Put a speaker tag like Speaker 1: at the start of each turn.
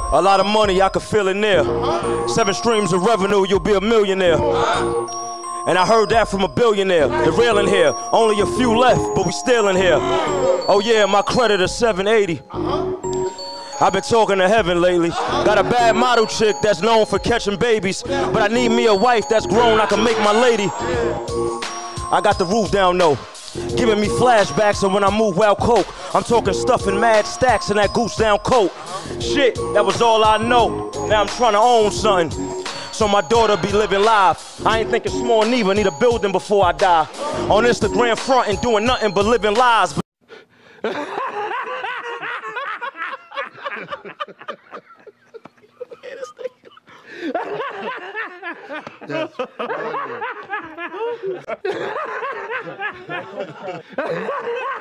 Speaker 1: A lot of money, I could feel it near. 7 streams of revenue, you'll be a millionaire. And I heard that from a billionaire. The real in here, only a few left, but we still in here. Oh yeah, my credit is 780. I've been talking to heaven lately. Got a bad model chick that's known for catching babies, but I need me a wife that's grown, I can make my lady. I got the roof down though, giving me flashbacks of when I moved wild coke. I'm talking stuffing mad stacks in that goose down coat. Shit, that was all I know. Now I'm trying to own something, so my daughter be living live. I ain't thinking small neither, need a building before I die. On Instagram front and doing nothing but living lies.
Speaker 2: That's brilliant.